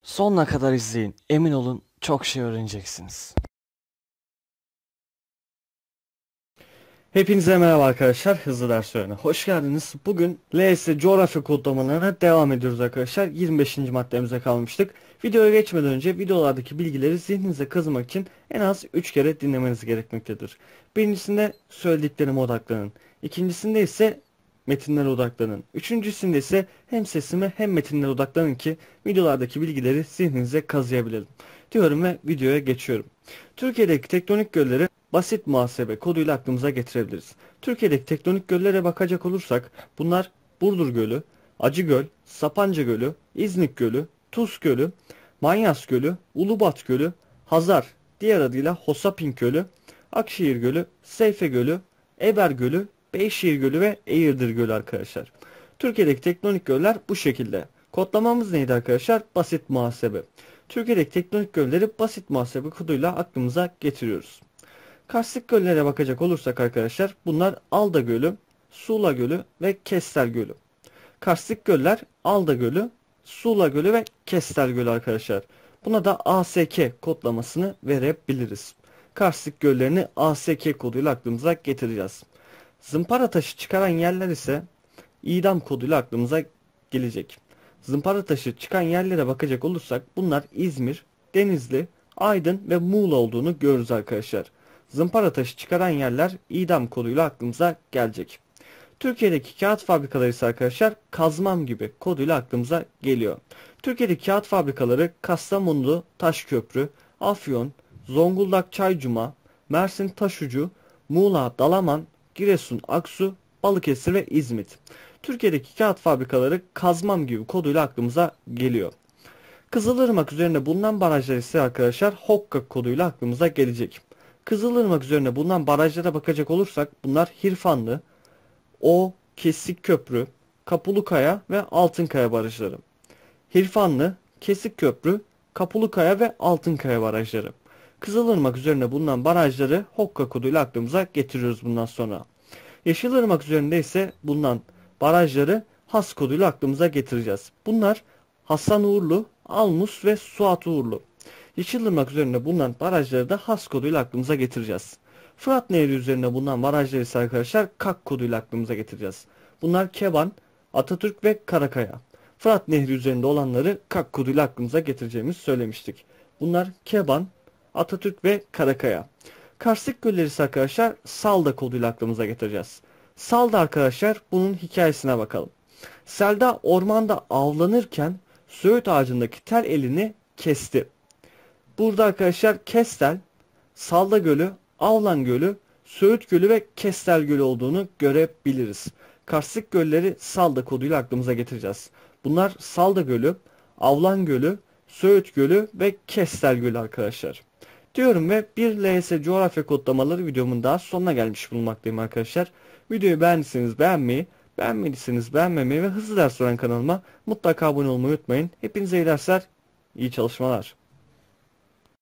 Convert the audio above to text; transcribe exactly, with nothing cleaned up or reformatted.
Sonuna kadar izleyin. Emin olun çok şey öğreneceksiniz. Hepinize merhaba arkadaşlar. Hızlı ders öğrenine hoş geldiniz. Bugün L S coğrafya kodlamalarına devam ediyoruz arkadaşlar. yirmi beşinci maddemize kalmıştık. Videoya geçmeden önce videolardaki bilgileri zihninize kazımak için en az üç kere dinlemeniz gerekmektedir. Birincisinde söylediklerime odaklanın. İkincisinde ise metinlere odaklanın. Üçüncüsünde ise hem sesime hem metinlere odaklanın ki videolardaki bilgileri zihninize kazıyabilelim. Diyorum ve videoya geçiyorum. Türkiye'deki tektonik gölleri basit muhasebe koduyla aklımıza getirebiliriz. Türkiye'deki tektonik göllere bakacak olursak bunlar Burdur Gölü, Acıgöl, Sapanca Gölü, İznik Gölü, Tuz Gölü, Manyas Gölü, Ulubat Gölü, Hazar, diğer adıyla Hosapink Gölü, Akşehir Gölü, Seyfe Gölü, Eber Gölü, Beyşehir Gölü ve Eğirdir Gölü arkadaşlar. Türkiye'deki tektonik göller bu şekilde. Kodlamamız neydi arkadaşlar? Basit muhasebe. Türkiye'deki tektonik gölleri basit muhasebe koduyla aklımıza getiriyoruz. Karstik göllere bakacak olursak arkadaşlar bunlar Alda Gölü, Sula Gölü ve Kestel Gölü. Karstik göller Alda Gölü, Sula Gölü ve Kestel Gölü arkadaşlar. Buna da A S K kodlamasını verebiliriz. Karstik göllerini A S K koduyla aklımıza getireceğiz. Zımpara taşı çıkaran yerler ise idam koduyla aklımıza gelecek. Zımpara taşı çıkan yerlere bakacak olursak bunlar İzmir, Denizli, Aydın ve Muğla olduğunu görürüz arkadaşlar. Zımpara taşı çıkaran yerler idam koduyla aklımıza gelecek. Türkiye'deki kağıt fabrikaları ise arkadaşlar kazmam gibi koduyla aklımıza geliyor. Türkiye'deki kağıt fabrikaları Kastamonu Taşköprü, Afyon, Zonguldak Çaycuma, Mersin Taşucu, Muğla Dalaman, Giresun Aksu, Balıkesir ve İzmit. Türkiye'deki kağıt fabrikaları kazmam gibi koduyla aklımıza geliyor. Kızılırmak üzerinde bulunan barajlar ise arkadaşlar Hokka koduyla aklımıza gelecek. Kızılırmak üzerinde bulunan barajlara bakacak olursak bunlar Hirfanlı, O, Kesik Köprü, Kapulukaya ve Altınkaya barajları. Hirfanlı, Kesik Köprü, Kapulukaya ve Altınkaya barajları. Kızılırmak üzerinde bulunan barajları Hokka koduyla aklımıza getiriyoruz bundan sonra. Yeşilırmak üzerinde ise bulunan barajları Has koduyla aklımıza getireceğiz. Bunlar Hasan Uğurlu, Almus ve Suat Uğurlu. Yeşilırmak üzerinde bulunan barajları da Has koduyla aklımıza getireceğiz. Fırat Nehri üzerinde bulunan barajları ise arkadaşlar Kak koduyla aklımıza getireceğiz. Bunlar Keban, Atatürk ve Karakaya. Fırat Nehri üzerinde olanları Kak koduyla aklımıza getireceğimizi söylemiştik. Bunlar Keban, Atatürk ve Karakaya. Karstik gölleri ise arkadaşlar Salda koduyla aklımıza getireceğiz. Salda arkadaşlar bunun hikayesine bakalım. Selda ormanda avlanırken söğüt ağacındaki tel elini kesti. Burada arkadaşlar Kestel, Salda Gölü, Avlan Gölü, Söğüt Gölü ve Kestel Gölü olduğunu görebiliriz. Karstik gölleri Salda koduyla aklımıza getireceğiz. Bunlar Salda Gölü, Avlan Gölü, Söğüt Gölü ve Kestel Gölü arkadaşlar. Diyorum ve bir L S coğrafya kodlamaları videomun daha sonuna gelmiş bulunmaktayım arkadaşlar. Videoyu beğendiyseniz beğenmeyi, beğenmediyseniz beğenmemeyi ve hızlı ders öğren kanalıma mutlaka abone olmayı unutmayın. Hepinize iyi dersler, iyi çalışmalar.